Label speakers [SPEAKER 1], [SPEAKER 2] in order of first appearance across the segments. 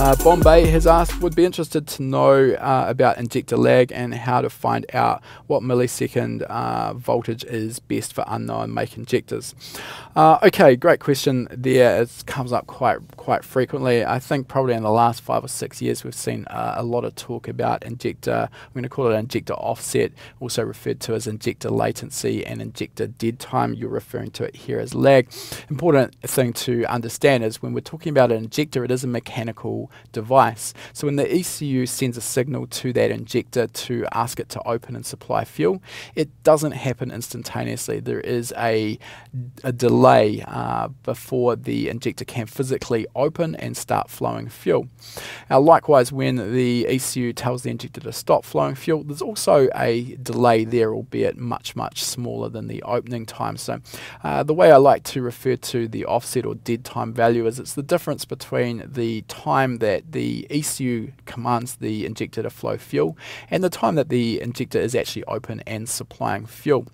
[SPEAKER 1] Bombay has asked, would be interested to know about injector lag and how to find out what millisecond voltage is best for unknown make injectors. Okay, great question there. It comes up quite frequently. I think probably in the last 5 or 6 years we've seen a lot of talk about injector, I'm going to call it injector offset, also referred to as injector latency and injector dead time. You're referring to it here as lag. Important thing to understand is when we're talking about an injector, it is a mechanical device. So when the ECU sends a signal to that injector to ask it to open and supply fuel, it doesn't happen instantaneously. There is a delay before the injector can physically open and start flowing fuel. Now likewise, when the ECU tells the injector to stop flowing fuel, there's also a delay there, albeit much smaller than the opening time. So the way I like to refer to the offset or dead time value is it's the difference between the time that the ECU commands the injector to flow fuel and the time that the injector is actually open and supplying fuel.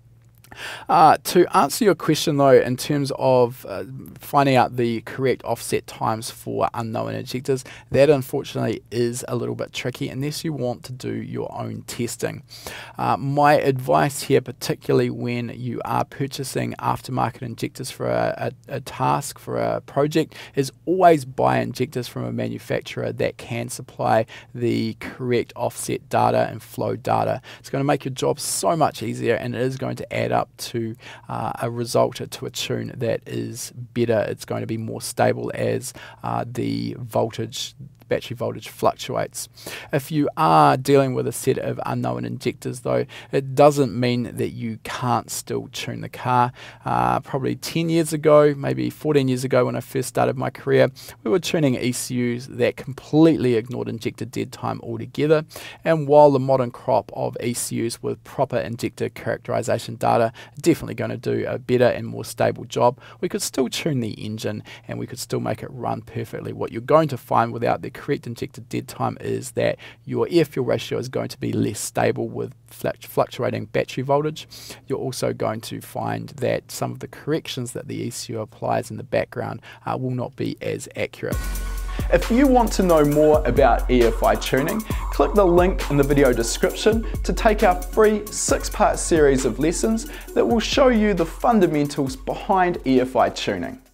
[SPEAKER 1] To answer your question though, in terms of finding out the correct offset times for unknown injectors, that unfortunately is a little bit tricky unless you want to do your own testing. My advice here, particularly when you are purchasing aftermarket injectors for a task, for a project, is always buy injectors from a manufacturer that can supply the correct offset data and flow data. It's going to make your job so much easier, and it is going to add up to a result, to a tune that is better. It's going to be more stable as the battery voltage fluctuates. If you are dealing with a set of unknown injectors though, it doesn't mean that you can't still tune the car. Probably 10 years ago, maybe 14 years ago when I first started my career, we were tuning ECUs that completely ignored injector dead time altogether, and while the modern crop of ECUs with proper injector characterization data are definitely going to do a better and more stable job, we could still tune the engine and we could still make it run perfectly. What you're going to find without the correct injector dead time is that your air-fuel ratio is going to be less stable with fluctuating battery voltage. You're also going to find that some of the corrections that the ECU applies in the background will not be as accurate.
[SPEAKER 2] If you want to know more about EFI tuning, click the link in the video description to take our free 6-part series of lessons that will show you the fundamentals behind EFI tuning.